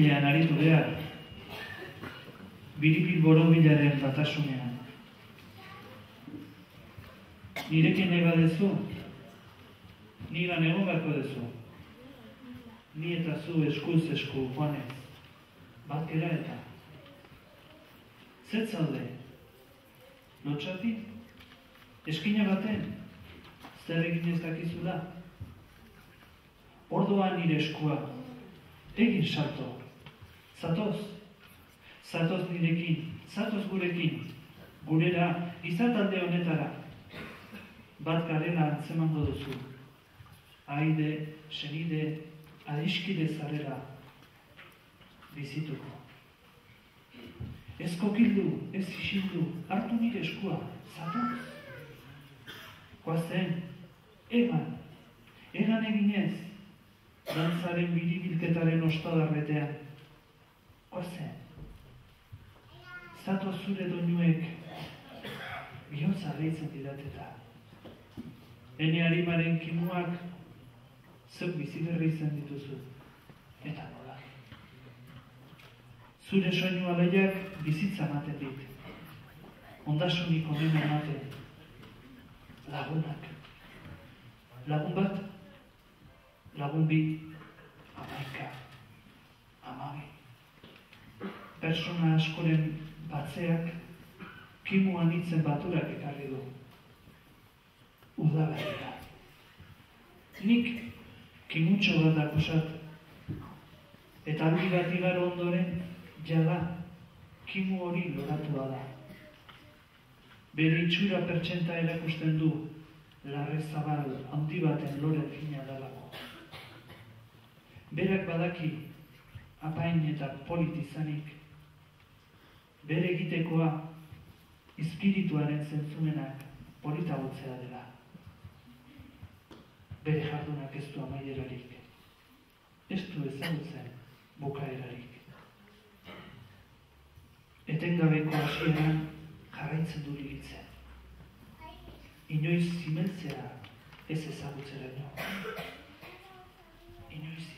borobilean aritu behar. Biripil borobilaren batasunean. Nirekin nahi badezu, nigan egon beharko dezu. Ni eta zu eskuz esku, Juanez. Bat gera eta. Zer zaude? Lotxati? Eskina baten? Zer egin ez dakizula? Orduan nire eskua. Egin salto. Zatoz. Zatoz nirekin. Zatoz gurekin. Gurera, izatalde honetara. Bat garela antzemango duzu. Aide, senide, adiskide zarela. Bizituko. Ez kokildu, ez isildu, hartu nire eskua, zatoz. Koazen, egan eginez, dantzaren biribilketaren ostadarbetean. Koazen, zatoz zure doinuek, bihotza deitzen didateta. Ene harimaren kimuak, zeuk biziberri izan dituzu, eta nola. Zure soinu aleiak bizitza ematen dit. Ondasunik onena ematen. Lagunak. Lagun bat, lagun bi, 11, 12. Persona askoren batzeak kimuan hitzen baturak ekarri du. Udaberrira. Nik kimutxo bat akusat. Eta argi bat igaro ondoren, jada, kimu hori loratua da. Bere itxura pertsenta erakusten du, larre zabal handi baten lore fina dalako. Berak badaki, apain eta polit izanik, bere egitekoa, espirituaren zentzumenak polita gotzea dela. Bere jardunak ez du amaierarik, ez du ezagutzen bukaerarik. Etengabeko hasieran jarraitzen du ligitzen. Inoiz zimeltzea ez ezagutzeraino. Inoiz